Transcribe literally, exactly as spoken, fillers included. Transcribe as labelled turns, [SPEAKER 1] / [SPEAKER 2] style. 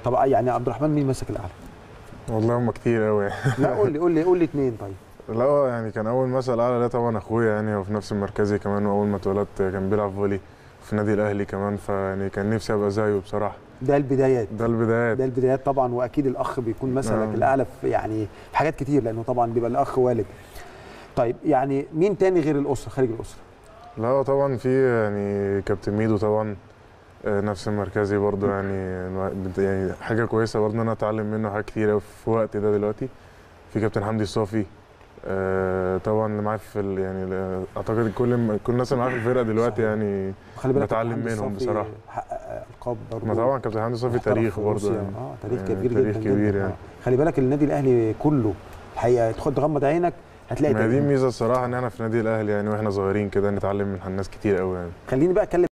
[SPEAKER 1] طب يعني عبد الرحمن مين مسك الاعلى؟
[SPEAKER 2] والله هم كتير قوي.
[SPEAKER 1] لا قول لي قول لي قول لي اثنين طيب.
[SPEAKER 2] لا هو يعني كان اول مثل اعلى ده طبعا اخويا، يعني هو في نفس مركزي كمان، واول ما اتولدت كان بيلعب فولي في النادي الاهلي كمان، فيعني كان نفسي ابقى زيه بصراحه.
[SPEAKER 1] ده البدايات
[SPEAKER 2] ده البدايات
[SPEAKER 1] ده البدايات طبعا، واكيد الاخ بيكون مثلك
[SPEAKER 2] نعم.
[SPEAKER 1] الاعلى في يعني في حاجات كتير، لانه طبعا بيبقى الاخ والد. طيب يعني مين تاني غير الاسره خارج الاسره؟
[SPEAKER 2] لا هو طبعا في يعني كابتن ميدو طبعا، آه، نفس مركزي برضو، يعني يعني حاجه كويسه برضو ان انا اتعلم منه حاجات كتير في وقتي ده دلوقتي. في كابتن حمدي الصافي، آه، طبعا اللي معايا في ال- يعني اعتقد كل كل الناس اللي معايا في الفرقه دلوقتي
[SPEAKER 1] صحيح.
[SPEAKER 2] يعني
[SPEAKER 1] خلي بالك
[SPEAKER 2] بتعلم منهم بصراحه.
[SPEAKER 1] حقق القاب برضه.
[SPEAKER 2] ما طبعا كابتن حمدي الصافي تاريخ برضه يعني.
[SPEAKER 1] اه تاريخ
[SPEAKER 2] يعني
[SPEAKER 1] كبير
[SPEAKER 2] تاريخ
[SPEAKER 1] جدا
[SPEAKER 2] كبير
[SPEAKER 1] جدا.
[SPEAKER 2] يعني.
[SPEAKER 1] آه. خلي بالك النادي الاهلي كله الحقيقه تاخد تغمض عينك هتلاقي
[SPEAKER 2] ما دي ميزه الصراحه ان احنا في النادي الاهلي يعني، واحنا صغيرين كده نتعلم من ناس كتير قوي يعني.
[SPEAKER 1] خليني بقى اتكلم